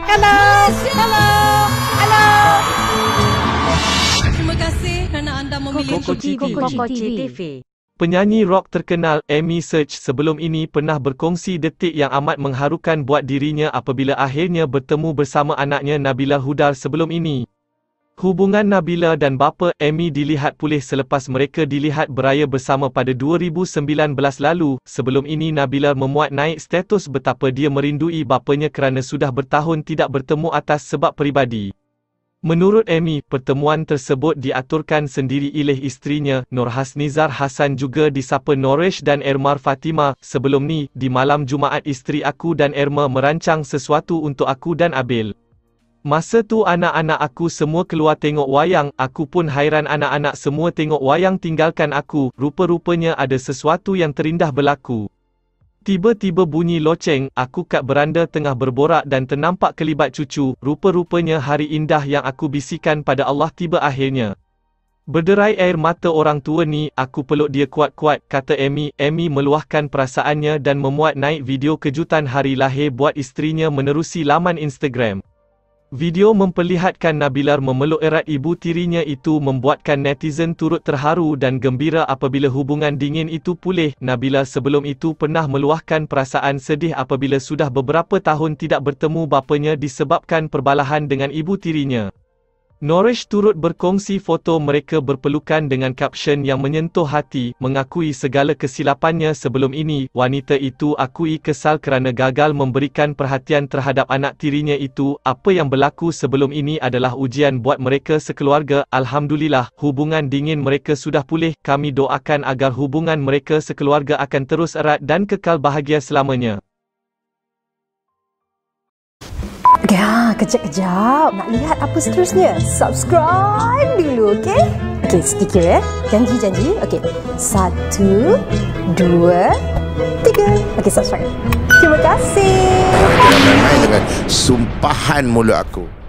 Hello. Hello. Hello. Terima kasih kerana anda memilih Kokoci TV. Penyanyi rock terkenal Amy Search sebelum ini pernah berkongsi detik yang amat mengharukan buat dirinya apabila akhirnya bertemu bersama anaknya Nabila Hudar sebelum ini. Hubungan Nabila dan bapa Amy dilihat pulih selepas mereka dilihat beraya bersama pada 2019 lalu. Sebelum ini Nabila memuat naik status betapa dia merindui bapanya kerana sudah bertahun tidak bertemu atas sebab peribadi. Menurut Amy, pertemuan tersebut diaturkan sendiri oleh isterinya, Nurhasnizar Hassan juga disapa Noresh dan Ermar Fatima. Sebelum ni, di malam Jumaat isteri aku dan Erma merancang sesuatu untuk aku dan Abil. Masa tu anak-anak aku semua keluar tengok wayang, aku pun hairan anak-anak semua tengok wayang tinggalkan aku, rupa-rupanya ada sesuatu yang terindah berlaku. Tiba-tiba bunyi loceng, aku kat beranda tengah berborak dan ternampak kelibat cucu, rupa-rupanya hari indah yang aku bisikan pada Allah tiba akhirnya. Berderai air mata orang tua ni, aku peluk dia kuat-kuat, kata Amy. Amy meluahkan perasaannya dan memuat naik video kejutan hari lahir buat isterinya menerusi laman Instagram. Video memperlihatkan Nabila memeluk erat ibu tirinya itu membuatkan netizen turut terharu dan gembira apabila hubungan dingin itu pulih. Nabila sebelum itu pernah meluahkan perasaan sedih apabila sudah beberapa tahun tidak bertemu bapanya disebabkan perbalahan dengan ibu tirinya. Noresh turut berkongsi foto mereka berpelukan dengan kapsion yang menyentuh hati, mengakui segala kesilapannya sebelum ini. Wanita itu akui kesal kerana gagal memberikan perhatian terhadap anak tirinya itu. Apa yang berlaku sebelum ini adalah ujian buat mereka sekeluarga. Alhamdulillah, hubungan dingin mereka sudah pulih. Kami doakan agar hubungan mereka sekeluarga akan terus erat dan kekal bahagia selamanya. Ya, kejap-kejap. Nak lihat apa seterusnya? Subscribe dulu, okey? Okey, sedikit ya. Janji. Okey. 1, 2, 3. Okey, subscribe. Terima kasih. Jangan main-main dengan sumpahan mulut aku.